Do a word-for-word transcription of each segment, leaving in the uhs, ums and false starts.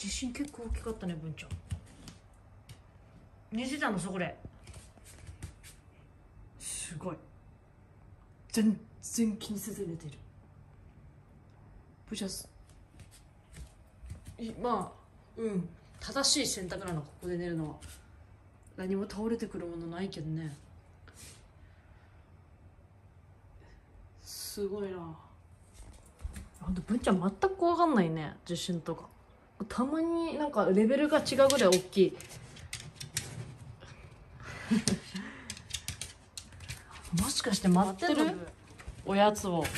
地震結構大きかったね文ちゃん。寝てたのそこで。すごい全然気にせず寝てる。ブチャスまあうん正しい選択なのここで寝るのは。何も倒れてくるものないけどね。すごいな。ほんと文ちゃん全く怖がんないね地震とか。たまになんかレベルが違うぐらい大きいもしかして待ってるおやつを。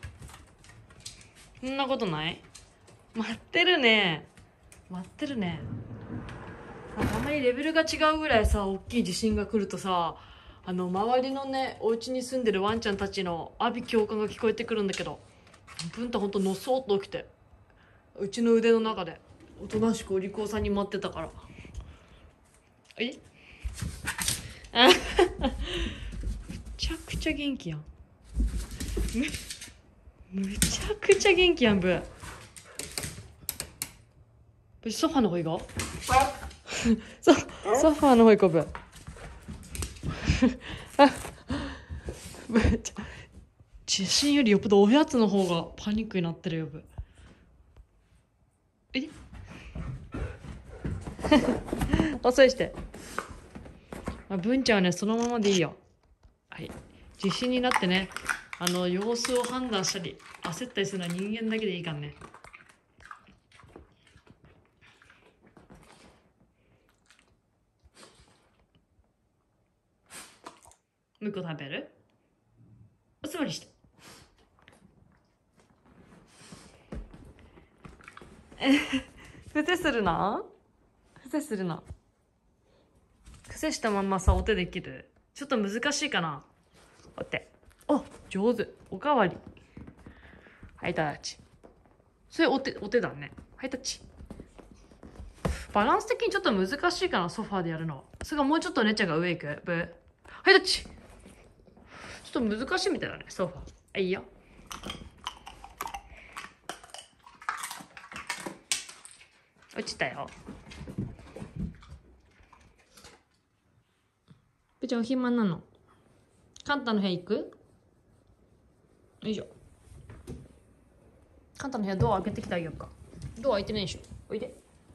そんなことない。待ってるね待ってるね。たまにレベルが違うぐらいさ大きい地震が来るとさ、あの周りのねお家に住んでるワンちゃんたちの阿鼻叫喚が聞こえてくるんだけど、文太ほんとのそーっと起きてうちの腕の中でおとなしくお利口さんに待ってたから。えあむちゃくちゃ元気やん。むむちゃくちゃ元気やんブ。ブソファーの方行こうソソファーの方行こうブ。あブ地震よりよっぽどおやつの方がパニックになってるよブ。え遅いして。あ文ちゃんはねそのままでいいよ。はい、地震になってねあの様子を判断したり焦ったりするのは人間だけでいいからね。もう一個食べる？お座りして。伏せするな伏せするな。伏せしたまんまさお手できる？ちょっと難しいかな。お手。お上手。おかわり。はいタッチ。それお手お手だね。はいタッチ。バランス的にちょっと難しいかなソファーでやるの。それがもうちょっと姉ちゃんが上行く。ブー。はいタッチ。ちょっと難しいみたいだねソファー。あいいよ。落ちたよ。ぶちゃんお暇なの。カンタの部屋行く？よいしょ。カンタの部屋ドア開けてきてあげようか。ドア開いてないでしょ。おいで。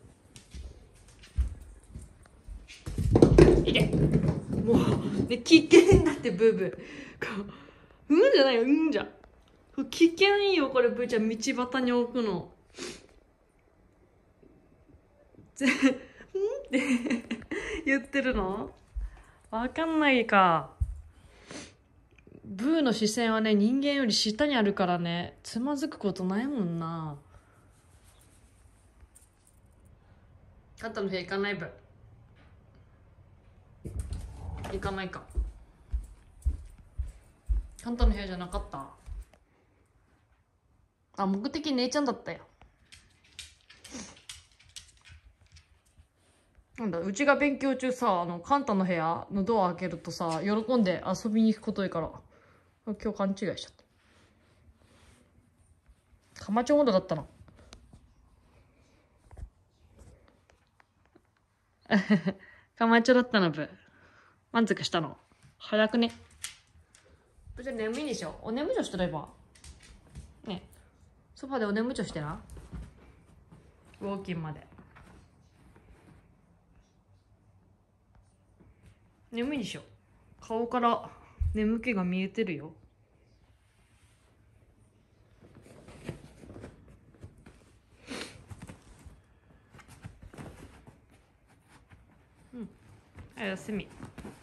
いで。もうね危険だってブーブー。うんじゃないようんじゃ。危険いいよこれブーちゃん道端に置くの。ぜうんって言ってるの？わかんないか。ブーの視線はね人間より下にあるからねつまずくことないもんな。カンタの部屋行かないブ。行かないか。カンタの部屋じゃなかった。あ目的姉ちゃんだったよ。なんだうちが勉強中さあのカンタの部屋のドア開けるとさ喜んで遊びに行くこといいから今日勘違いしちゃった。カマチョモードだったの。カマチョだったのブ。満足したの？早くね。じゃあ眠いでしょ。お眠ちょしてればね。ソファでお眠ちょしてな。ウォーキンまで。眠いでしょ。顔から眠気が見えてるよ。うん。おやすみ。